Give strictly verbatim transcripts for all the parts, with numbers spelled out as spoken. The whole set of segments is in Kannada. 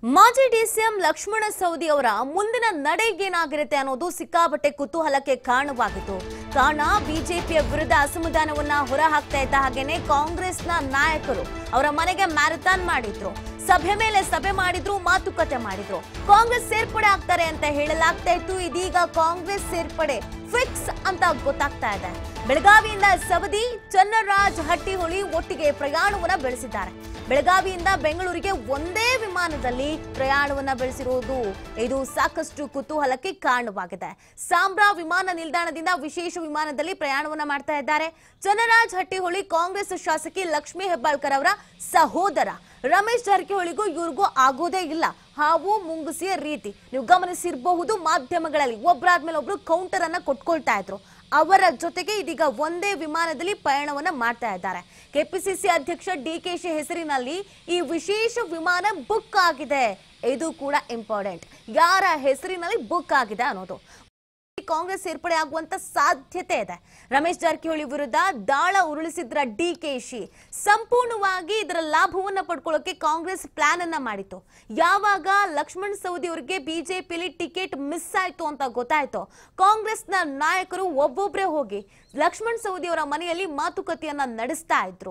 ಮಾಜಿ ಡಿಸಿಎಂ ಲಕ್ಷ್ಮಣ ಸವದಿ ಅವರ ಮುಂದಿನ ನಡೆಗೇನಾಗಿರುತ್ತೆ ಅನ್ನೋದು ಸಿಕ್ಕಾಪಟ್ಟೆ ಕುತೂಹಲಕ್ಕೆ ಕಾರಣವಾಗಿತ್ತು. ಕಾರಣ ಬಿಜೆಪಿಯ ವಿರುದ್ಧ ಅಸಮಾಧಾನವನ್ನ ಹೊರಹಾಕ್ತಾ ಇದ್ದ ಹಾಗೇನೆ ಕಾಂಗ್ರೆಸ್ನ ನಾಯಕರು ಅವರ ಮನೆಗೆ ಮ್ಯಾರಥಾನ್ ಮಾಡಿದ್ರು, ಸಭೆ ಮೇಲೆ ಸಭೆ ಮಾಡಿದ್ರು, ಮಾತುಕತೆ ಮಾಡಿದ್ರು. ಕಾಂಗ್ರೆಸ್ ಸೇರ್ಪಡೆ ಆಗ್ತಾರೆ ಅಂತ ಹೇಳಲಾಗ್ತಾ ಇತ್ತು. ಇದೀಗ ಕಾಂಗ್ರೆಸ್ ಸೇರ್ಪಡೆ ಫಿಕ್ಸ್ ಅಂತ ಗೊತ್ತಾಗ್ತಾ ಇದೆ. ಬೆಳಗಾವಿಯಿಂದ ಸವದಿ, ಚನ್ನರಾಜ್ ಹಟ್ಟಿಹೊಳಿ ಒಟ್ಟಿಗೆ ಪ್ರಯಾಣವನ್ನ ಬೆಳೆಸಿದ್ದಾರೆ. ಬೆಳಗಾವಿಯಿಂದ ಬೆಂಗಳೂರಿಗೆ ಒಂದೇ ವಿಮಾನದಲ್ಲಿ ಪ್ರಯಾಣವನ್ನ ಬೆಳೆಸಿರುವುದು ಇದು ಸಾಕಷ್ಟು ಕುತೂಹಲಕ್ಕೆ ಕಾರಣವಾಗಿದೆ. ಸಾಂಬ್ರಾ ವಿಮಾನ ನಿಲ್ದಾಣದಿಂದ ವಿಶೇಷ ವಿಮಾನದಲ್ಲಿ ಪ್ರಯಾಣವನ್ನ ಮಾಡ್ತಾ ಇದ್ದಾರೆ. ಚನ್ನರಾಜ್ ಹಟ್ಟಿಹೊಳಿ ಕಾಂಗ್ರೆಸ್ ಶಾಸಕಿ ಲಕ್ಷ್ಮೀ ಹೆಬ್ಬಾಳ್ಕರ್ ಅವರ ಸಹೋದರ. ರಮೇಶ್ ಜಾರಕಿಹೊಳಿಗೂ ಇವ್ರಿಗೂ ಆಗೋದೇ ಇಲ್ಲ, ಹಾವು ಮುಂಗುಸಿಯ ರೀತಿ. ನೀವು ಗಮನಿಸಿರಬಹುದು, ಮಾಧ್ಯಮಗಳಲ್ಲಿ ಒಬ್ಬರಾದ್ಮೇಲೆ ಒಬ್ರು ಕೌಂಟರ್ ಅನ್ನ ಕೊಟ್ಕೊಳ್ತಾ ಇದ್ರು. ಅವರ ಜೊತೆಗೆ ಇದೀಗ ಒಂದೇ ವಿಮಾನದಲ್ಲಿ ಪಯಣವನ್ನ ಮಾಡ್ತಾ ಇದ್ದಾರೆ. ಕೆಪಿಸಿಸಿ ಅಧ್ಯಕ್ಷ ಡಿಕೆಶಿ ಹೆಸರಿನಲ್ಲಿ ಈ ವಿಶೇಷ ವಿಮಾನ ಬುಕ್ ಆಗಿದೆ. ಇದು ಕೂಡ ಇಂಪಾರ್ಟೆಂಟ್, ಯಾರ ಹೆಸರಿನಲ್ಲಿ ಬುಕ್ ಆಗಿದೆ ಅನ್ನೋದು. ಕಾಂಗ್ರೆಸ್ ಸೇರ್ಪಡೆ ಆಗುವಂತ ಸಾಧ್ಯತೆ ಇದೆ. ರಮೇಶ್ ಜಾರಕಿಹೊಳಿ ವಿರುದ್ಧ ದಾಳ ಉರುಳಿಸಿದ್ರ ಡಿಕೆಶಿ ಸಂಪೂರ್ಣವಾಗಿ ಇದರ ಲಾಭವನ್ನ ಪಡ್ಕೊಳ್ಳೋಕೆ ಕಾಂಗ್ರೆಸ್ ಪ್ಲಾನ್ ಅನ್ನ ಮಾಡಿತ್ತು. ಯಾವಾಗ ಲಕ್ಷ್ಮಣ್ ಸವದಿ ಅವರಿಗೆ ಬಿಜೆಪಿಯಲ್ಲಿ ಟಿಕೆಟ್ ಮಿಸ್ ಆಯ್ತು ಅಂತ ಗೊತ್ತಾಯ್ತು, ಕಾಂಗ್ರೆಸ್ನ ನಾಯಕರು ಒಬ್ಬೊಬ್ರೆ ಹೋಗಿ ಲಕ್ಷ್ಮಣ್ ಸವದಿ ಅವರ ಮನೆಯಲ್ಲಿ ಮಾತುಕತೆಯನ್ನ ನಡೆಸ್ತಾ ಇದ್ರು.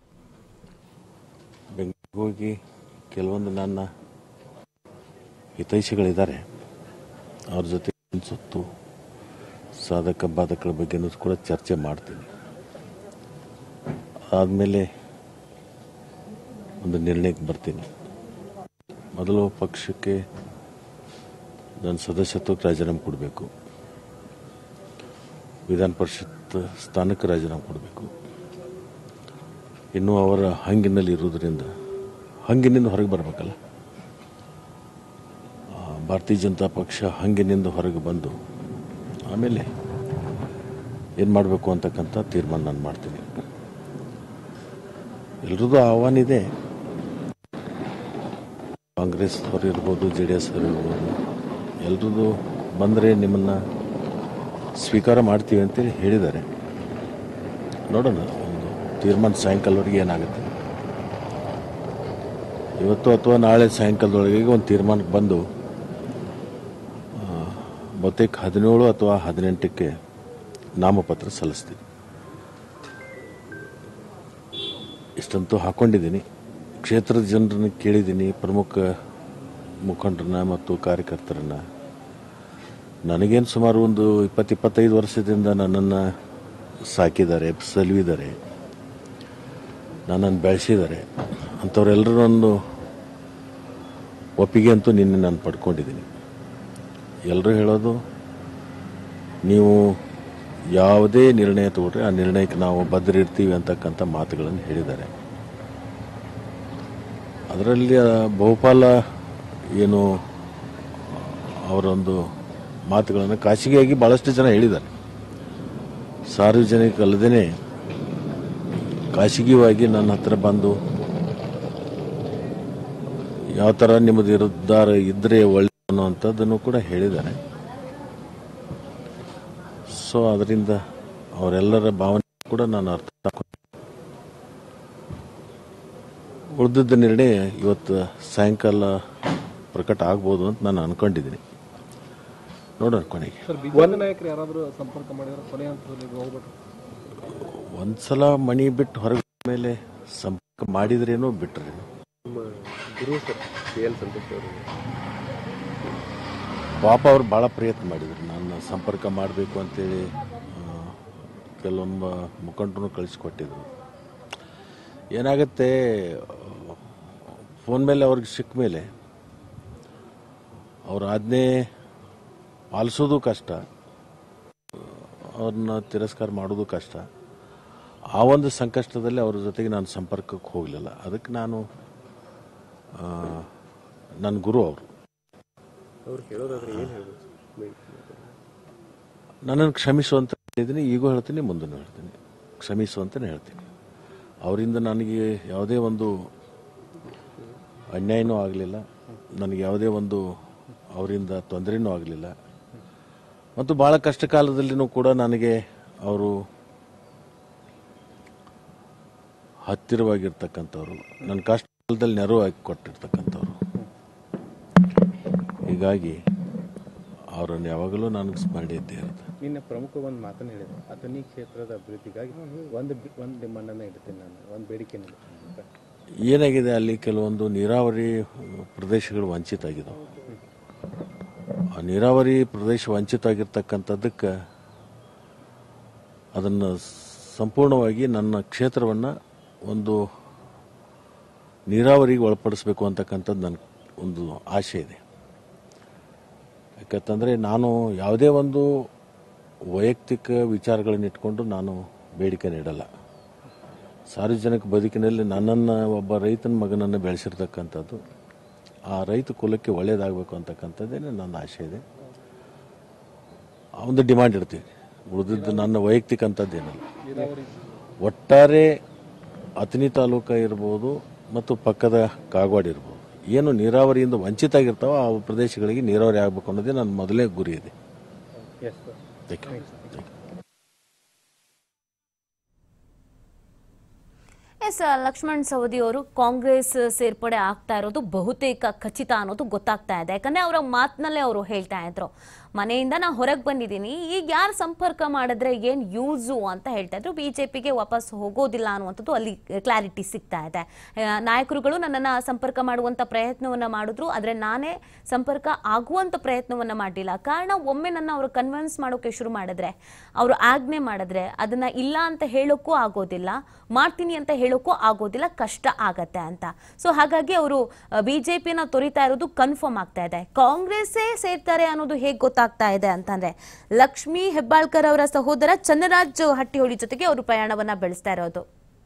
ಹೋಗಿ ಕೆಲವೊಂದು ನನ್ನ ಹಿತೈಷಿಗಳಿದ್ದಾರೆ, ಅವ್ರ ಜೊತೆ ಸುತ್ತು ಸಾಧಕ ಬಾಧಕಗಳ ಬಗ್ಗೆ ಕೂಡ ಚರ್ಚೆ ಮಾಡ್ತೀನಿ. ಆದಮೇಲೆ ಒಂದು ನಿರ್ಣಯಕ್ಕೆ ಬರ್ತೀನಿ. ಮೊದಲು ಪಕ್ಷಕ್ಕೆ ನನ್ನ ಸದಸ್ಯತ್ವಕ್ಕೆ ರಾಜೀನಾಮೆ ಕೊಡಬೇಕು, ವಿಧಾನ ಪರಿಷತ್ ಸ್ಥಾನಕ್ಕೆ ರಾಜೀನಾಮೆ ಕೊಡಬೇಕು. ಇನ್ನೂ ಅವರ ಹಂಗಿನಲ್ಲಿ ಇರೋದ್ರಿಂದ ಹಂಗಿನಿಂದ ಹೊರಗೆ ಬರಬೇಕಲ್ಲ. ಭಾರತೀಯ ಜನತಾ ಪಕ್ಷ ಹಂಗಿನಿಂದ ಹೊರಗೆ ಬಂದು ಆಮೇಲೆ ಏನು ಮಾಡಬೇಕು ಅಂತಕ್ಕಂಥ ತೀರ್ಮಾನ ನಾನು ಮಾಡ್ತೀನಿ. ಎಲ್ರದ್ದು ಆಹ್ವಾನ ಇದೆ, ಕಾಂಗ್ರೆಸ್ ಅವರು ಇರ್ಬೋದು, ಜೆ ಡಿ ಎಸ್ ಅವರು ಇರ್ಬೋದು, ಎಲ್ರದ್ದು ಬಂದರೆ ನಿಮ್ಮನ್ನು ಸ್ವೀಕಾರ ಮಾಡ್ತೀವಿ ಅಂತೇಳಿ ಹೇಳಿದ್ದಾರೆ. ನೋಡೋಣ, ಒಂದು ತೀರ್ಮಾನ ಸಾಯಂಕಾಲವರೆಗೆ ಏನಾಗುತ್ತೆ. ಇವತ್ತು ಅಥವಾ ನಾಳೆ ಸಾಯಂಕಾಲದೊಳಗೆ ಒಂದು ತೀರ್ಮಾನಕ್ಕೆ ಬಂದು ಬಹುತೇಕ ಹದಿನೇಳು ಅಥವಾ ಹದಿನೆಂಟಕ್ಕೆ ನಾಮಪತ್ರ ಸಲ್ಲಿಸ್ತೀನಿ. ಇಷ್ಟಂತೂ ಹಾಕೊಂಡಿದ್ದೀನಿ. ಕ್ಷೇತ್ರದ ಜನರನ್ನ ಕೇಳಿದ್ದೀನಿ, ಪ್ರಮುಖ ಮುಖಂಡರನ್ನ ಮತ್ತು ಕಾರ್ಯಕರ್ತರನ್ನ. ನನಗೇನು ಸುಮಾರು ಒಂದು ಇಪ್ಪತ್ತು ಇಪ್ಪತ್ತೈದು ವರ್ಷದಿಂದ ನನ್ನನ್ನು ಸಾಕಿದ್ದಾರೆ, ಸಲುವಿದ್ದಾರೆ, ನನ್ನನ್ನು ಬೆಳೆಸಿದ್ದಾರೆ. ಅಂಥವ್ರೆಲ್ಲರೂ ಒಂದು ಒಪ್ಪಿಗೆ ಅಂತೂ ನಿನ್ನೆ ನಾನು ಪಡ್ಕೊಂಡಿದ್ದೀನಿ. ಎಲ್ಲರೂ ಹೇಳೋದು, ನೀವು ಯಾವುದೇ ನಿರ್ಣಯ ತಗೊಂಡ್ರೆ ಆ ನಿರ್ಣಯಕ್ಕೆ ನಾವು ಬದ್ಧರಿರ್ತೀವಿ ಅಂತಕ್ಕಂಥ ಮಾತುಗಳನ್ನು ಹೇಳಿದ್ದಾರೆ. ಅದರಲ್ಲಿ ಬಹುಪಾಲ ಏನು ಅವರೊಂದು ಮಾತುಗಳನ್ನು ಖಾಸಗಿಯಾಗಿ ಭಾಳಷ್ಟು ಜನ ಹೇಳಿದ್ದಾರೆ. ಸಾರ್ವಜನಿಕ ಅಲ್ಲದೇ ಖಾಸಗಿಯಾಗಿ ನನ್ನ ಹತ್ರ ಬಂದು ಯಾವ ಥರ ನಿಮ್ಮದು ನಿರ್ಧಾರ ಇದ್ದರೆ ಒಳ್ಳೆ ಅನ್ನುವಂಥದ್ದನ್ನು ಕೂಡ ಹೇಳಿದ್ದಾರೆ. ಸೊ ಅದರಿಂದ ಅವರೆಲ್ಲರ ಭಾವನೆ ಕೂಡ ನಾನು ಅರ್ಥ ಉಳಿದಿದ್ದ ನಿರ್ಣಯ ಇವತ್ತು ಸಾಯಂಕಾಲ ಪ್ರಕಟ ಆಗ್ಬೋದು ಅಂತ ನಾನು ಅನ್ಕೊಂಡಿದ್ದೀನಿ. ನೋಡೋಣ ಕೊನೆಗೆ. ಒಂದ್ಸಲ ಮಣಿ ಬಿಟ್ಟು ಹೊರಗೆ ಮೇಲೆ ಸಂಪರ್ಕ ಮಾಡಿದ್ರೇನೋ ಬಿಟ್ರೇನೋ. ಪಾಪ ಅವರು ಭಾಳ ಪ್ರಯತ್ನ ಮಾಡಿದರು ನನ್ನ ಸಂಪರ್ಕ ಮಾಡಬೇಕು ಅಂತೇಳಿ. ಕೆಲವೊಬ್ಬ ಮುಖಂಡರು ಕಳಿಸ್ಕೊಟ್ಟಿದ್ರು. ಏನಾಗುತ್ತೆ, ಫೋನ್ ಮೇಲೆ ಅವ್ರಿಗೆ ಸಿಕ್ಕ ಮೇಲೆ ಅವ್ರ ಆಜ್ಞೆ ಪಾಲಿಸೋದು ಕಷ್ಟ, ಅವ್ರನ್ನ ತಿರಸ್ಕಾರ ಮಾಡೋದು ಕಷ್ಟ. ಆ ಒಂದು ಸಂಕಷ್ಟದಲ್ಲಿ ಅವ್ರ ಜೊತೆಗೆ ನಾನು ಸಂಪರ್ಕಕ್ಕೆ ಹೋಗಲಿಲ್ಲ. ಅದಕ್ಕೆ ನಾನು ನನ್ನ ಗುರು ಅವರು ನನ್ನನ್ನು ಕ್ಷಮಿಸುವಂತ ಹೇಳಿದ್ದೀನಿ. ಈಗೂ ಹೇಳ್ತೀನಿ, ಮುಂದೂ ಹೇಳ್ತೀನಿ, ಕ್ಷಮಿಸುವಂತನೇ ಹೇಳ್ತೀನಿ. ಅವರಿಂದ ನನಗೆ ಯಾವುದೇ ಒಂದು ಅನ್ಯಾಯನೂ ಆಗಲಿಲ್ಲ, ನನಗೆ ಯಾವುದೇ ಒಂದು ಅವರಿಂದ ತೊಂದರೆನೂ ಆಗಲಿಲ್ಲ. ಮತ್ತು ಭಾಳ ಕಷ್ಟ ಕಾಲದಲ್ಲಿನೂ ಕೂಡ ನನಗೆ ಅವರು ಹತ್ತಿರವಾಗಿರ್ತಕ್ಕಂಥವ್ರು, ನನ್ನ ಕಷ್ಟ ಕಾಲದಲ್ಲಿ ನೆರವಾಗಿ ಕೊಟ್ಟಿರ್ತಕ್ಕಂಥವ್ರು. ಹೀಗಾಗಿ ಅವರನ್ನು ಯಾವಾಗಲೂ ನನಗೆ ಸ್ಮರಣೆ ಇದ್ದೇ ಇರುತ್ತೆ. ನಿನ್ನೆ ಪ್ರಮುಖ ಒಂದು ಮಾತನ್ನು ಹೇಳಿದೆ, ಅಥಣಿ ಕ್ಷೇತ್ರದ ಅಭಿವೃದ್ಧಿಗಾಗಿ ಒಂದು ಒಂದು ಡಿಮಾಂಡನ್ನು ಇಡ್ತೀನಿ ನಾನು, ಒಂದು ಬೇಡಿಕೆ ಏನಾಗಿದೆ, ಅಲ್ಲಿ ಕೆಲವೊಂದು ನೀರಾವರಿ ಪ್ರದೇಶಗಳು ವಂಚಿತ ಆಗಿದ್ದಾವೆ. ಆ ನೀರಾವರಿ ಪ್ರದೇಶ ವಂಚಿತ ಆಗಿರ್ತಕ್ಕಂಥದ್ದಕ್ಕೆ ಅದನ್ನು ಸಂಪೂರ್ಣವಾಗಿ ನನ್ನ ಕ್ಷೇತ್ರವನ್ನು ಒಂದು ನೀರಾವರಿಗೆ ಒಳಪಡಿಸಬೇಕು ಅಂತಕ್ಕಂಥದ್ದು ನನ್ನ ಒಂದು ಆಸೆ ಇದೆ. ಯಾಕಂತಂದರೆ ನಾನು ಯಾವುದೇ ಒಂದು ವೈಯಕ್ತಿಕ ವಿಚಾರಗಳನ್ನು ಇಟ್ಕೊಂಡು ನಾನು ಬೇಡಿಕೆ ನೀಡಲ್ಲ. ಸಾರ್ವಜನಿಕ ಬದುಕಿನಲ್ಲಿ ನನ್ನನ್ನು ಒಬ್ಬ ರೈತನ ಮಗನನ್ನು ಬೆಳೆಸಿರ್ತಕ್ಕಂಥದ್ದು, ಆ ರೈತ ಕುಲಕ್ಕೆ ಒಳ್ಳೆಯದಾಗಬೇಕು ಅಂತಕ್ಕಂಥದ್ದೇ ನನ್ನ ಆಸೆ ಇದೆ. ಆ ಒಂದು ಡಿಮಾಂಡ್ ಇಡ್ತೀನಿ. ಉಳಿದಿದ್ದು ನನ್ನ ವೈಯಕ್ತಿಕ ಅಂಥದ್ದೇನಲ್ಲ. ಒಟ್ಟಾರೆ ಅಥಣಿ ತಾಲೂಕು ಇರ್ಬೋದು ಮತ್ತು ಪಕ್ಕದ ಕಾಗವಾಡ ಇರ್ಬೋದು, ಏನು ನೀರಾವರಿಯಿಂದ ವಂಚಿತ ಆಗಿರ್ತಾವೋ ಆ ಪ್ರದೇಶಗಳಿಗೆ ನೀರಾವರಿ ಆಗಬೇಕು ಅನ್ನೋದೇ ನನ್ನ ಮೊದಲೇ ಗುರಿ ಇದೆ. ಎಸ್, ಲಕ್ಷ್ಮಣ್ ಸವದಿ ಅವರು ಕಾಂಗ್ರೆಸ್ ಸೇರ್ಪಡೆ ಆಗ್ತಾ ಇರೋದು ಬಹುತೇಕ ಖಚಿತ ಅನ್ನೋದು ಗೊತ್ತಾಗ್ತಾ ಇದೆ. ಯಾಕಂದ್ರೆ ಅವರ ಮಾತಿನಲ್ಲೇ ಅವರು ಹೇಳ್ತಾ ಇದ್ರು, ಮನೆಯಿಂದ ನಾ ಹೊರಗೆ ಬಂದಿದ್ದೀನಿ, ಈಗ ಯಾರು ಸಂಪರ್ಕ ಮಾಡಿದ್ರೆ ಏನು ಯೂಸು ಅಂತ ಹೇಳ್ತಾ ಇದ್ರು. ಬಿಜೆಪಿಗೆ ವಾಪಸ್ ಹೋಗೋದಿಲ್ಲ ಅನ್ನುವಂಥದ್ದು ಅಲ್ಲಿ ಕ್ಲಾರಿಟಿ ಸಿಗ್ತಾ ಇದೆ. ನಾಯಕರುಗಳು ನನ್ನನ್ನು ಸಂಪರ್ಕ ಮಾಡುವಂಥ ಪ್ರಯತ್ನವನ್ನು ಮಾಡಿದ್ರು, ಆದರೆ ನಾನೇ ಸಂಪರ್ಕ ಆಗುವಂಥ ಪ್ರಯತ್ನವನ್ನು ಮಾಡಲಿಲ್ಲ. ಕಾರಣ, ಒಮ್ಮೆ ನನ್ನ ಅವರು ಕನ್ವಿನ್ಸ್ ಮಾಡೋಕೆ ಶುರು ಮಾಡಿದ್ರೆ, ಅವರು ಆಜ್ಞೆ ಮಾಡಿದ್ರೆ ಅದನ್ನು ಇಲ್ಲ ಅಂತ ಹೇಳೋಕ್ಕೂ ಆಗೋದಿಲ್ಲ, ಮಾಡ್ತೀನಿ ಅಂತ ಹೇಳೋಕ್ಕೂ ಆಗೋದಿಲ್ಲ, ಕಷ್ಟ ಆಗತ್ತೆ ಅಂತ. ಸೊ ಹಾಗಾಗಿ ಅವರು ಬಿಜೆಪಿನ ತೊರಿತಾ ಇರೋದು ಕನ್ಫರ್ಮ್ ಆಗ್ತಾ ಇದೆ. ಕಾಂಗ್ರೆಸ್ಸೇ ಸೇರ್ತಾರೆ ಅನ್ನೋದು ಹೇಗೆ ಗೊತ್ತಾಗ್ತಾ ಇದೆ ಅಂತಂದ್ರೆ, ಲಕ್ಷ್ಮೀ ಹೆಬ್ಬಾಳ್ಕರ್ ಅವರ ಸಹೋದರ ಚನ್ನರಾಜ್ ಹಟ್ಟಿಹೊಳಿ ಜೊತೆಗೆ ಅವರು ಪ್ರಯಾಣವನ್ನ ಬೆಳೆಸ್ತಾ ಇರೋದು.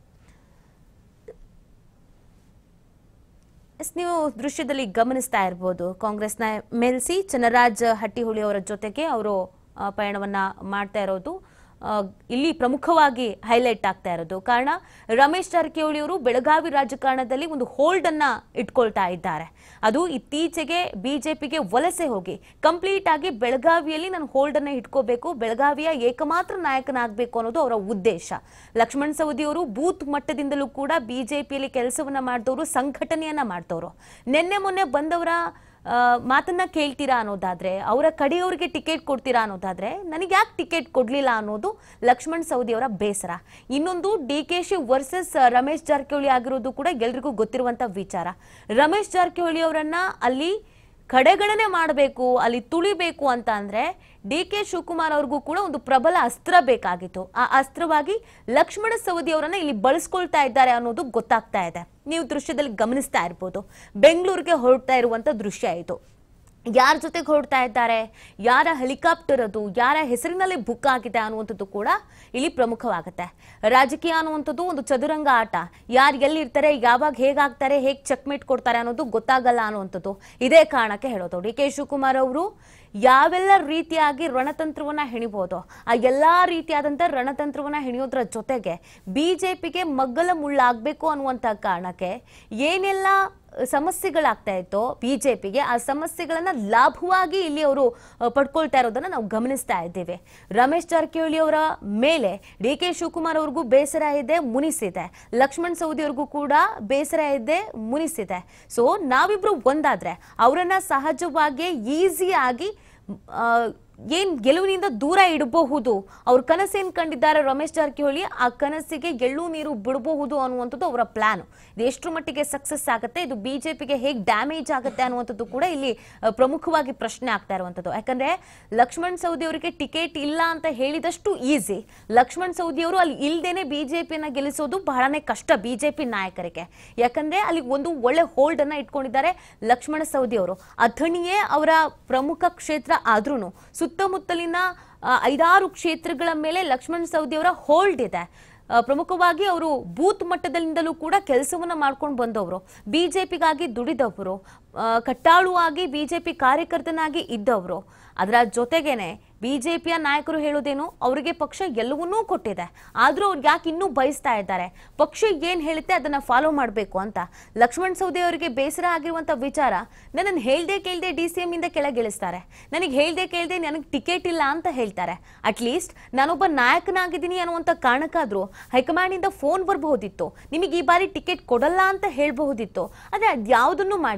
ನೀವು ದೃಶ್ಯದಲ್ಲಿ ಗಮನಿಸ್ತಾ ಇರಬಹುದು, ಕಾಂಗ್ರೆಸ್ನ ಮೆಲ್ಸಿ ಚನ್ನರಾಜ್ ಹಟ್ಟಿಹೊಳಿ ಅವರ ಜೊತೆಗೆ ಅವರು ಪಯಣವನ್ನ ಮಾಡ್ತಾ ಇರೋದು ಇಲ್ಲಿ ಪ್ರಮುಖವಾಗಿ ಹೈಲೈಟ್ ಆಗ್ತಾ ಇರೋದು. ಕಾರಣ, ರಮೇಶ್ ಜಾರಕಿಹೊಳಿ ಅವರು ಬೆಳಗಾವಿ ರಾಜಕಾರಣದಲ್ಲಿ ಒಂದು ಹೋಲ್ಡ್ ಅನ್ನ ಇಟ್ಕೊಳ್ತಾ ಇದ್ದಾರೆ. ಅದು ಇತ್ತೀಚೆಗೆ ಬಿಜೆಪಿಗೆ ವಲಸೆ ಹೋಗಿ ಕಂಪ್ಲೀಟ್ ಆಗಿ ಬೆಳಗಾವಿಯಲ್ಲಿ ನಾನು ಹೋಲ್ಡ್ ಅನ್ನ ಇಟ್ಕೋಬೇಕು, ಬೆಳಗಾವಿಯ ಏಕಮಾತ್ರ ನಾಯಕನಾಗಬೇಕು ಅನ್ನೋದು ಅವರ ಉದ್ದೇಶ. ಲಕ್ಷ್ಮಣ್ ಸವದಿ ಅವರು ಬೂತ್ ಮಟ್ಟದಿಂದಲೂ ಕೂಡ ಬಿಜೆಪಿಯಲ್ಲಿ ಕೆಲಸವನ್ನ ಮಾಡಿದವರು, ಸಂಘಟನೆಯನ್ನ ಮಾಡಿದವರು. ನಿನ್ನೆ ಮೊನ್ನೆ ಬಂದವರ ಮಾತನ್ನ ಕೇಳ್ತೀರಾ ಅನ್ನೋದಾದ್ರೆ, ಅವರ ಕಡೆಯವರಿಗೆ ಟಿಕೆಟ್ ಕೊಡ್ತೀರಾ ಅನ್ನೋದಾದ್ರೆ, ನನಗೆ ಯಾಕೆ ಟಿಕೆಟ್ ಕೊಡ್ಲಿಲ್ಲ ಅನ್ನೋದು ಲಕ್ಷ್ಮಣ್ ಸವದಿ ಅವರ ಬೇಸರ. ಇನ್ನೊಂದು, D K Shi versus Ramesh Jarkiholi ಆಗಿರೋದು ಕೂಡ ಎಲ್ರಿಗೂ ಗೊತ್ತಿರುವಂತ ವಿಚಾರ. ರಮೇಶ್ ಜಾರಕಿಹೊಳಿ ಅವರನ್ನ ಅಲ್ಲಿ ಕಡೆಗಣನೆ ಮಾಡಬೇಕು, ಅಲ್ಲಿ ತುಳಿಬೇಕು ಅಂತ ಅಂದ್ರೆ ಡಿ ಕೆ ಶಿವಕುಮಾರ್ ಅವ್ರಿಗೂ ಕೂಡ ಒಂದು ಪ್ರಬಲ ಅಸ್ತ್ರ ಬೇಕಾಗಿತ್ತು. ಆ ಅಸ್ತ್ರವಾಗಿ ಲಕ್ಷ್ಮಣ ಸವದಿ ಅವರನ್ನ ಇಲ್ಲಿ ಬಳಸ್ಕೊಳ್ತಾ ಇದ್ದಾರೆ ಅನ್ನೋದು ಗೊತ್ತಾಗ್ತಾ ಇದೆ. ನೀವು ದೃಶ್ಯದಲ್ಲಿ ಗಮನಿಸ್ತಾ ಇರ್ಬೋದು, ಬೆಂಗಳೂರಿಗೆ ಹೊರಡ್ತಾ ಇರುವಂತ ದೃಶ್ಯ ಇದು. ಯಾರ ಜೊತೆಗೆ ಹೊರಡ್ತಾ ಇದ್ದಾರೆ, ಯಾರ ಹೆಲಿಕಾಪ್ಟರ್ ಅದು, ಯಾರ ಹೆಸರಿನಲ್ಲಿ ಬುಕ್ ಆಗಿದೆ ಅನ್ನುವಂಥದ್ದು ಕೂಡ ಇಲ್ಲಿ ಪ್ರಮುಖವಾಗುತ್ತೆ. ರಾಜಕೀಯ ಅನ್ನುವಂಥದ್ದು ಒಂದು ಚದುರಂಗ ಆಟ. ಯಾರು ಎಲ್ಲಿರ್ತಾರೆ, ಯಾವಾಗ ಹೇಗಾಗ್ತಾರೆ, ಹೇಗೆ ಚೆಕ್ಮೇಟ್ ಕೊಡ್ತಾರೆ ಅನ್ನೋದು ಗೊತ್ತಾಗಲ್ಲ ಅನ್ನುವಂಥದ್ದು. ಇದೇ ಕಾರಣಕ್ಕೆ ಹೇಳೋದು, ಡಿ ಕೆ ಶಿವಕುಮಾರ್ ಅವರು ಯಾವೆಲ್ಲ ರೀತಿಯಾಗಿ ರಣತಂತ್ರವನ್ನ ಹೆಣಿಬಹುದು, ಆ ಎಲ್ಲಾ ರೀತಿಯಾದಂಥ ರಣತಂತ್ರವನ್ನ ಹೆಣಿಯೋದ್ರ ಜೊತೆಗೆ ಬಿಜೆಪಿಗೆ ಮಗ್ಗಲ ಮುಳ್ಳಾಗಬೇಕು ಅನ್ನುವಂಥ ಕಾರಣಕ್ಕೆ ಏನೆಲ್ಲ ಸಮಸ್ಯೆಗಳಾಗ್ತಾ ಇತ್ತು ಬಿಜೆಪಿಗೆ, ಆ ಸಮಸ್ಯೆಗಳನ್ನ ಲಾಭವಾಗಿ ಇಲ್ಲಿ ಅವರು ಪಡ್ಕೊಳ್ತಾ ಇರೋದನ್ನ ನಾವು ಗಮನಿಸ್ತಾ ಇದ್ದೇವೆ. ರಮೇಶ್ ಜಾರಕಿಹೊಳಿ ಅವರ ಮೇಲೆ ಡಿ ಕೆ ಶಿವಕುಮಾರ್ ಅವ್ರಿಗೂ ಬೇಸರ ಇದೆ, ಮುನಿಸಿದೆ. ಲಕ್ಷ್ಮಣ್ ಸವದಿ ಅವ್ರಿಗೂ ಕೂಡ ಬೇಸರ ಇದೆ, ಮುನಿಸಿದೆ. ಸೊ ನಾವಿಬ್ರು ಒಂದಾದ್ರೆ ಅವರನ್ನ ಸಹಜವಾಗಿ ಈಸಿಯಾಗಿ ಏನ್ ಗೆಲುವಿನಿಂದ ದೂರ ಇಡಬಹುದು. ಅವ್ರ ಕನಸೇನ್ ಕಂಡಿದ್ದಾರೆ ರಮೇಶ್ ಜಾರಕಿಹೊಳಿ, ಆ ಕನಸಿಗೆ ಎಳ್ಳು ನೀರು ಬಿಡಬಹುದು ಅನ್ನುವಂಥದ್ದು ಅವರ ಪ್ಲಾನ್. ಇದು ಎಷ್ಟು ಮಟ್ಟಿಗೆ ಸಕ್ಸಸ್ ಆಗುತ್ತೆ, ಇದು ಬಿಜೆಪಿಗೆ ಹೇಗೆ ಡ್ಯಾಮೇಜ್ ಆಗುತ್ತೆ ಅನ್ನುವಂಥದ್ದು ಕೂಡ ಇಲ್ಲಿ ಪ್ರಮುಖವಾಗಿ ಪ್ರಶ್ನೆ ಆಗ್ತಾ ಇರುವಂಥದ್ದು. ಯಾಕಂದ್ರೆ ಲಕ್ಷ್ಮಣ್ ಸವದಿ ಅವರಿಗೆ ಟಿಕೆಟ್ ಇಲ್ಲ ಅಂತ ಹೇಳಿದಷ್ಟು ಈಸಿ, ಲಕ್ಷ್ಮಣ್ ಸವದಿ ಅವರು ಅಲ್ಲಿ ಇಲ್ದೇನೆ ಬಿಜೆಪಿಯನ್ನ ಗೆಲ್ಲಿಸೋದು ಬಹಳನೇ ಕಷ್ಟ ಬಿಜೆಪಿ ನಾಯಕರಿಗೆ. ಯಾಕಂದ್ರೆ ಅಲ್ಲಿ ಒಂದು ಒಳ್ಳೆ ಹೋಲ್ಡ್ ಅನ್ನ ಇಟ್ಕೊಂಡಿದ್ದಾರೆ ಲಕ್ಷ್ಮಣ ಸವದಿ ಅವರು. ಅಥಣಿಯೇ ಅವರ ಪ್ರಮುಖ ಕ್ಷೇತ್ರ ಆದ್ರೂ ಸುತ್ತಮುತ್ತಲಿನ ಐದಾರು ಕ್ಷೇತ್ರಗಳ ಮೇಲೆ ಲಕ್ಷ್ಮಣ್ ಸವದಿ ಅವರ ಹೋಲ್ಡ್ ಇದೆ. ಪ್ರಮುಖವಾಗಿ ಅವರು ಬೂತ್ ಮಟ್ಟದಿಂದಲೂ ಕೂಡ ಕೆಲಸವನ್ನ ಮಾಡ್ಕೊಂಡು ಬಂದವರು, ಬಿಜೆಪಿಗಾಗಿ ದುಡಿದವರು, ಕಟ್ಟಾಳುವಾಗಿ ಬಿಜೆಪಿ ಕಾರ್ಯಕರ್ತನಾಗಿ ಇದ್ದವರು. ಅದರ ಜೊತೆಗೇನೆ ಬಿಜೆಪಿಯ ನಾಯಕರು ಹೇಳೋದೇನು, ಅವರಿಗೆ ಪಕ್ಷ ಎಲ್ಲವನ್ನೂ ಕೊಟ್ಟಿದೆ, ಆದ್ರೂ ಅವ್ರಿಗೆ ಯಾಕೆ ಇನ್ನೂ ಬಯಸ್ತಾ ಇದ್ದಾರೆ, ಪಕ್ಷ ಏನ್ ಹೇಳುತ್ತೆ ಅದನ್ನ ಫಾಲೋ ಮಾಡಬೇಕು ಅಂತ. ಲಕ್ಷ್ಮಣ್ ಸವದಿ ಅವರಿಗೆ ಬೇಸರ ಆಗಿರುವಂತ ವಿಚಾರ, ನನ್ನನ್ನು ಹೇಳ್ದೆ ಕೇಳ್ದೆ ಡಿ ಸಿ ಎಂ ಇಂದ ಕೆಳಗಿಳಿಸ್ತಾರೆ, ನನಗೆ ಹೇಳ್ದೆ ಕೇಳ್ದೆ ನನಗೆ ಟಿಕೆಟ್ ಇಲ್ಲ ಅಂತ ಹೇಳ್ತಾರೆ. ಅಟ್ಲೀಸ್ಟ್ ನಾನೊಬ್ಬ ನಾಯಕನಾಗಿದ್ದೀನಿ ಅನ್ನುವಂಥ ಕಾರಣಕ್ಕಾದ್ರೂ ಹೈಕಮಾಂಡ್ ಇಂದ ಫೋನ್ ಬರಬಹುದಿತ್ತು, ನಿಮಗೆ ಈ ಬಾರಿ ಟಿಕೆಟ್ ಕೊಡಲ್ಲ ಅಂತ ಹೇಳಬಹುದಿತ್ತು. ಆದ್ರೆ ಅದ್ಯಾವುದನ್ನು ಮಾಡಿಲ್ಲ.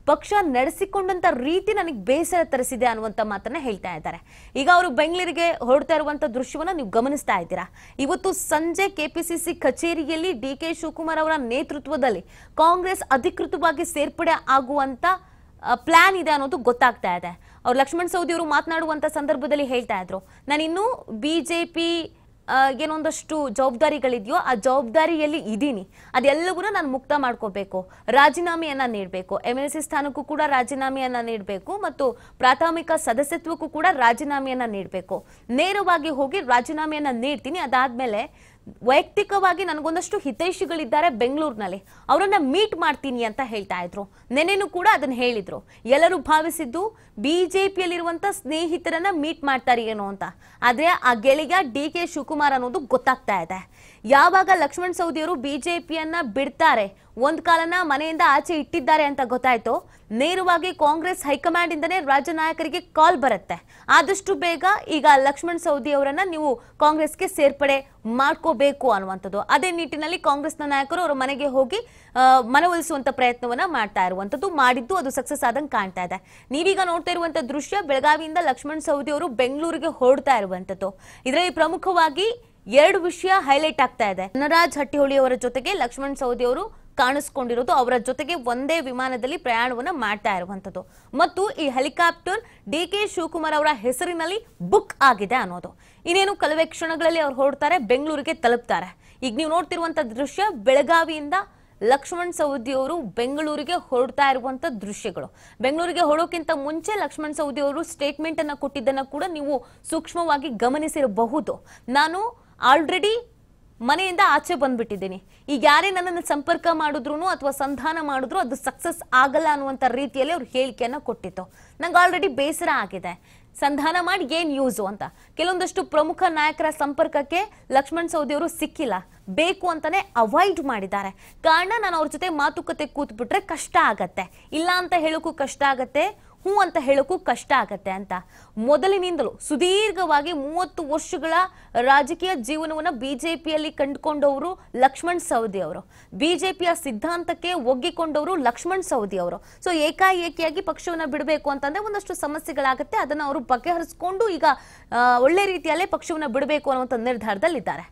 ಪಕ್ಷ ನಡೆಸಿಕೊಂಡಂತ ರೀತಿ ನನಗೆ ಬೇಸರ ತರಿಸಿದೆ ಅನ್ನುವಂತ ಮಾತನ್ನ ಹೇಳ್ತಾ ಇದ್ದಾರೆ. ಈಗ ಅವರು ಬೆಂಗಳೂರಿಗೆ ಹೊರಡ್ತಾ ಇರುವಂತ ದೃಶ್ಯವನ್ನ ನೀವು ಗಮನಿಸ್ತಾ ಇದ್ದೀರಾ. ಇವತ್ತು ಸಂಜೆ ಕೆಪಿಸಿಸಿ ಕಚೇರಿಯಲ್ಲಿ ಡಿ ಕೆ ಶಿವಕುಮಾರ್ ಅವರ ನೇತೃತ್ವದಲ್ಲಿ ಕಾಂಗ್ರೆಸ್ ಅಧಿಕೃತವಾಗಿ ಸೇರ್ಪಡೆ ಆಗುವಂತ ಪ್ಲಾನ್ ಇದೆ ಅನ್ನೋದು ಗೊತ್ತಾಗ್ತಾ ಇದೆ. ಅವ್ರು ಲಕ್ಷ್ಮಣ್ ಸವದಿ ಅವರು ಮಾತನಾಡುವಂತ ಸಂದರ್ಭದಲ್ಲಿ ಹೇಳ್ತಾ ಇದ್ರು, ನಾನು ಇನ್ನೂ ಬಿಜೆಪಿ ಏನೊಂದಷ್ಟು ಜವಾಬ್ದಾರಿಗಳಿದೆಯೋ ಆ ಜವಾಬ್ದಾರಿಯಲ್ಲಿ ಇದ್ದೀನಿ, ಅದೆಲ್ಲವೂ ನಾನು ಮುಕ್ತ ಮಾಡ್ಕೋಬೇಕು, ರಾಜೀನಾಮೆಯನ್ನ ನೀಡಬೇಕು, ಎಂ ಎಲ್ ಸಿ ಸ್ಥಾನಕ್ಕೂ ಕೂಡ ರಾಜೀನಾಮೆಯನ್ನ ನೀಡಬೇಕು ಮತ್ತು ಪ್ರಾಥಮಿಕ ಸದಸ್ಯತ್ವಕ್ಕೂ ಕೂಡ ರಾಜೀನಾಮೆಯನ್ನ ನೀಡಬೇಕು. ನೇರವಾಗಿ ಹೋಗಿ ರಾಜೀನಾಮೆಯನ್ನ ನೀಡ್ತೀನಿ. ಅದಾದ್ಮೇಲೆ ವೈಯಕ್ತಿಕವಾಗಿ ನನಗೊಂದಷ್ಟು ಹಿತೈಷಿಗಳಿದ್ದಾರೆ ಬೆಂಗಳೂರಿನಲ್ಲಿ, ಅವರನ್ನ ಮೀಟ್ ಮಾಡ್ತೀನಿ ಅಂತ ಹೇಳ್ತಾ ಇದ್ರು. ನೆನೆನೂ ಕೂಡ ಅದನ್ನ ಹೇಳಿದ್ರು. ಎಲ್ಲರೂ ಭಾವಿಸಿದ್ದು ಬಿಜೆಪಿಯಲ್ಲಿರುವಂತ ಸ್ನೇಹಿತರನ್ನ ಮೀಟ್ ಮಾಡ್ತಾರೆ ಏನೋ ಅಂತ. ಆದ್ರೆ ಆ ಗೆಳೆಯ ಡಿ ಕೆ ಶಿವಕುಮಾರ್ ಅನ್ನೋದು ಗೊತ್ತಾಗ್ತಾ ಇದೆ. ಯಾವಾಗ ಲಕ್ಷ್ಮಣ್ ಸವದಿಯವರು ಬಿಜೆಪಿಯನ್ನ ಬಿಡ್ತಾರೆ, ಒಂದ್ ಕಾಲನ ಮನೆಯಿಂದ ಆಚೆ ಇಟ್ಟಿದ್ದಾರೆ ಅಂತ ಗೊತ್ತಾಯ್ತು, ನೇರವಾಗಿ ಕಾಂಗ್ರೆಸ್ ಹೈಕಮಾಂಡ್ ಇಂದನೇ ರಾಜ್ಯ ನಾಯಕರಿಗೆ ಕಾಲ್ ಬರುತ್ತೆ, ಆದಷ್ಟು ಬೇಗ ಈಗ ಲಕ್ಷ್ಮಣ್ ಸವದಿ ಅವರನ್ನ ನೀವು ಕಾಂಗ್ರೆಸ್ಗೆ ಸೇರ್ಪಡೆ ಮಾಡ್ಕೋಬೇಕು ಅನ್ನುವಂಥದ್ದು. ಅದೇ ನಿಟ್ಟಿನಲ್ಲಿ ಕಾಂಗ್ರೆಸ್ನ ನಾಯಕರು ಅವರ ಮನೆಗೆ ಹೋಗಿ ಮನವೊಲಿಸುವಂತ ಪ್ರಯತ್ನವನ್ನ ಮಾಡ್ತಾ ಇರುವಂತದ್ದು, ಮಾಡಿದ್ದು ಅದು ಸಕ್ಸಸ್ ಆದಂಗೆ ಕಾಣ್ತಾ ಇದೆ. ನೀವೀಗ ನೋಡ್ತಾ ಇರುವಂತ ದೃಶ್ಯ ಬೆಳಗಾವಿಯಿಂದ ಲಕ್ಷ್ಮಣ್ ಸವದಿ ಅವರು ಬೆಂಗಳೂರಿಗೆ ಹೊರಡ್ತಾ ಇರುವಂತದ್ದು. ಇದರಲ್ಲಿ ಪ್ರಮುಖವಾಗಿ ಎರಡು ವಿಷಯ ಹೈಲೈಟ್ ಆಗ್ತಾ ಇದೆ. ನಟರಾಜ್ ಹಟ್ಟಿಹೊಳಿ ಅವರ ಜೊತೆಗೆ ಲಕ್ಷ್ಮಣ್ ಸವದಿ ಅವರು ಕಾಣಿಸ್ಕೊಂಡಿರೋದು, ಅವರ ಜೊತೆಗೆ ಒಂದೇ ವಿಮಾನದಲ್ಲಿ ಪ್ರಯಾಣವನ್ನ ಮಾಡ್ತಾ ಇರುವಂತದ್ದು ಮತ್ತು ಈ ಹೆಲಿಕಾಪ್ಟರ್ ಡಿ ಕೆ ಶಿವಕುಮಾರ್ ಅವರ ಹೆಸರಿನಲ್ಲಿ ಬುಕ್ ಆಗಿದೆ ಅನ್ನೋದು. ಇನ್ನೇನು ಕೆಲವೇ ಕ್ಷಣಗಳಲ್ಲಿ ಅವ್ರು ಹೊರಡ್ತಾರೆ, ಬೆಂಗಳೂರಿಗೆ ತಲುಪ್ತಾರೆ. ಈಗ ನೀವು ನೋಡ್ತಿರುವಂತ ದೃಶ್ಯ ಬೆಳಗಾವಿಯಿಂದ ಲಕ್ಷ್ಮಣ್ ಸವದಿ ಅವರು ಬೆಂಗಳೂರಿಗೆ ಹೊರಡ್ತಾ ಇರುವಂತ ದೃಶ್ಯಗಳು. ಬೆಂಗಳೂರಿಗೆ ಹೊರಡೋಕ್ಕಿಂತ ಮುಂಚೆ ಲಕ್ಷ್ಮಣ್ ಸವದಿ ಅವರು ಸ್ಟೇಟ್ಮೆಂಟ್ ಅನ್ನ ಕೊಟ್ಟಿದ್ದನ್ನ ಕೂಡ ನೀವು ಸೂಕ್ಷ್ಮವಾಗಿ ಗಮನಿಸಿರಬಹುದು. ನಾನು ಆಲ್ರೆಡಿ ಮನೆಯಿಂದ ಆಚೆ ಬಂದ್ಬಿಟ್ಟಿದ್ದೀನಿ, ಈಗ ಯಾರೇ ನನ್ನನ್ನು ಸಂಪರ್ಕ ಮಾಡಿದ್ರು ಅಥವಾ ಸಂಧಾನ ಮಾಡಿದ್ರು ಅದು ಸಕ್ಸಸ್ ಆಗಲ್ಲ ಅನ್ನುವಂಥ ರೀತಿಯಲ್ಲಿ ಅವ್ರು ಹೇಳಿಕೆಯನ್ನ ಕೊಟ್ಟಿತ್ತು. ನಂಗೆ ಆಲ್ರೆಡಿ ಬೇಸರ ಆಗಿದೆ, ಸಂಧಾನ ಮಾಡಿ ಏನ್ ಯೂಸು ಅಂತ. ಕೆಲವೊಂದಷ್ಟು ಪ್ರಮುಖ ನಾಯಕರ ಸಂಪರ್ಕಕ್ಕೆ ಲಕ್ಷ್ಮಣ್ ಸವದಿ ಅವರು ಸಿಕ್ಕಿಲ್ಲ, ಬೇಕು ಅಂತಾನೆ ಅವಾಯ್ಡ್ ಮಾಡಿದ್ದಾರೆ. ಕಾರಣ ನಾನು ಅವ್ರ ಜೊತೆ ಮಾತುಕತೆ ಕೂತ್ಬಿಟ್ರೆ ಕಷ್ಟ ಆಗತ್ತೆ, ಇಲ್ಲ ಅಂತ ಹೇಳೋಕ್ಕೂ ಕಷ್ಟ ಆಗತ್ತೆ, ಹೂ ಅಂತ ಹೇಳೋಕ್ಕೂ ಕಷ್ಟ ಆಗತ್ತೆ ಅಂತ ಮೊದಲಿನಿಂದಲೂ ಸುದೀರ್ಘವಾಗಿ ಮೂವತ್ತು ವರ್ಷಗಳ ರಾಜಕೀಯ ಜೀವನವನ್ನ ಬಿಜೆಪಿಯಲ್ಲಿ ಕಂಡುಕೊಂಡವರು ಲಕ್ಷ್ಮಣ್ ಸವದಿ ಅವರು, ಬಿಜೆಪಿಯ ಸಿದ್ಧಾಂತಕ್ಕೆ ಒಗ್ಗಿಕೊಂಡವರು ಲಕ್ಷ್ಮಣ್ ಸವದಿ ಅವರು. ಸೊ ಏಕಾಏಕಿಯಾಗಿ ಪಕ್ಷವನ್ನ ಬಿಡಬೇಕು ಅಂತಂದ್ರೆ ಒಂದಷ್ಟು ಸಮಸ್ಯೆಗಳಾಗತ್ತೆ, ಅದನ್ನ ಅವರು ಬಗೆಹರಿಸಿಕೊಂಡು ಈಗ ಒಳ್ಳೆ ರೀತಿಯಲ್ಲೇ ಪಕ್ಷವನ್ನ ಬಿಡಬೇಕು ಅನ್ನುವಂಥ ನಿರ್ಧಾರದಲ್ಲಿದ್ದಾರೆ.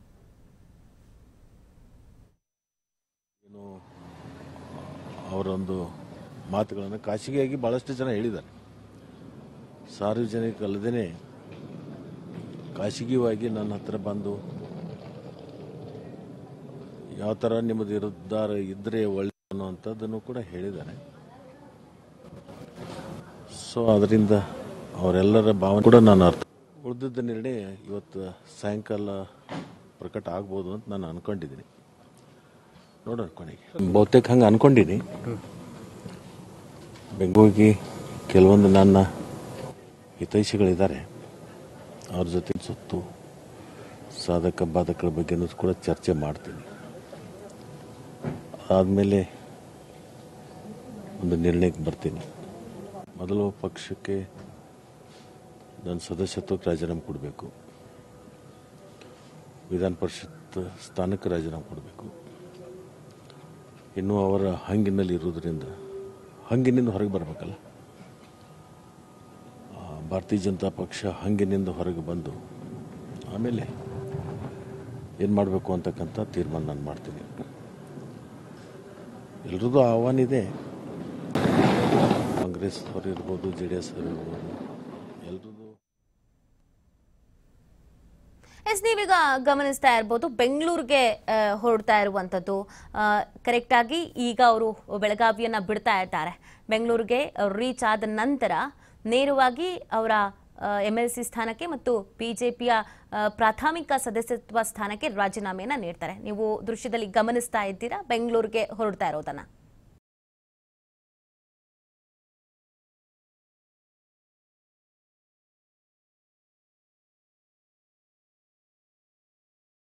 ಅವರೊಂದು ಮಾತುಗಳನ್ನು ಖಾಸಗಿಯಾಗಿ ಭಾಳಷ್ಟು ಜನ ಹೇಳಿದ್ದಾರೆ. ಸಾರ್ವಜನಿಕ ಅಲ್ಲದೇ ಖಾಸಗಿಯಾಗಿ ನನ್ನ ಹತ್ರ ಬಂದು ಯಾವ ಥರ ನಿಮ್ಮದು ನಿರ್ಧಾರ ಇದ್ದರೆ ಒಳ್ಳೆ ಅನ್ನುವಂಥದ್ದನ್ನು ಕೂಡ ಹೇಳಿದ್ದಾರೆ. ಸೊ ಅದರಿಂದ ಅವರೆಲ್ಲರ ಭಾವನೆ ಕೂಡ ನಾನು ಅರ್ಥ ಉಳಿದಿದ್ದ ನಿರ್ಣಯ ಇವತ್ತು ಸಾಯಂಕಾಲ ಪ್ರಕಟ ಆಗ್ಬೋದು ಅಂತ ನಾನು ಅನ್ಕೊಂಡಿದ್ದೀನಿ. ನೋಡೋಣ ಕೊನೆಗೆ ಬಹುತೇಕ ಹಂಗೆ ಅನ್ಕೊಂಡಿನಿ. ಬೆಂಗಳೂರಿಗೆ ಕೆಲವೊಂದು ನನ್ನ ಹಿತೈಷಿಗಳಿದ್ದಾರೆ, ಅವ್ರ ಜೊತೆ ಸುತ್ತು ಸಾಧಕ ಬಾಧಕಗಳ ಬಗ್ಗೆನೂ ಕೂಡ ಚರ್ಚೆ ಮಾಡ್ತೀನಿ. ಆದಮೇಲೆ ಒಂದು ನಿರ್ಣಯಕ್ಕೆ ಬರ್ತೀನಿ. ಮೊದಲು ಪಕ್ಷಕ್ಕೆ ನನ್ನ ಸದಸ್ಯತ್ವಕ್ಕೆ ರಾಜೀನಾಮೆ ಕೊಡಬೇಕು, ವಿಧಾನ ಪರಿಷತ್ ಸ್ಥಾನಕ್ಕೆ ರಾಜೀನಾಮೆ ಕೊಡಬೇಕು. ಇನ್ನೂ ಅವರ ಹಂಗಿನಲ್ಲಿ ಇರೋದ್ರಿಂದ ಹಂಗಿನಿಂದ ಹೊರಗೆ ಬರಬೇಕಲ್ಲ. ಭಾರತೀಯ ಜನತಾ ಪಕ್ಷ ಹಂಗಿನಿಂದ ಹೊರಗೆ ಬಂದು ಆಮೇಲೆ ಏನು ಮಾಡಬೇಕು ಅಂತಕ್ಕಂಥ ತೀರ್ಮಾನ ನಾನು ಮಾಡ್ತೀನಿ. ಎಲ್ರದ್ದು ಆಹ್ವಾನ ಇದೆ, ಕಾಂಗ್ರೆಸ್ ಅವರು ಇರ್ಬೋದು, ಜೆ ಡಿ ಎಸ್ ಅವರು ಇರ್ಬೋದು, ಎಲ್ರದ್ದು. ಎಸ್ ನೀವೀಗ ಗಮನಿಸ್ತಾ ಇರ್ಬೋದು ಬೆಂಗಳೂರಿಗೆ ಹೊರಡ್ತಾ ಇರುವಂಥದ್ದು. ಕರೆಕ್ಟ್ ಆಗಿ ಈಗ ಅವರು ಬೆಳಗಾವಿಯನ್ನ ಬಿಡ್ತಾ ಇದ್ದಾರೆ. ಬೆಂಗಳೂರಿಗೆ ರೀಚ್ ಆದ ನಂತರ ನೇರವಾಗಿ ಅವರ ಎಂ ಎಲ್ ಸಿ ಸ್ಥಾನಕ್ಕೆ ಮತ್ತು ಬಿಜೆಪಿಯ ಪ್ರಾಥಮಿಕ ಸದಸ್ಯತ್ವ ಸ್ಥಾನಕ್ಕೆ ರಾಜೀನಾಮೆಯನ್ನ ನೀಡ್ತಾರೆ. ನೀವು ದೃಶ್ಯದಲ್ಲಿ ಗಮನಿಸ್ತಾ ಇದ್ದೀರಾ ಬೆಂಗಳೂರಿಗೆ ಹೊರಡ್ತಾ ಇರೋದನ್ನ.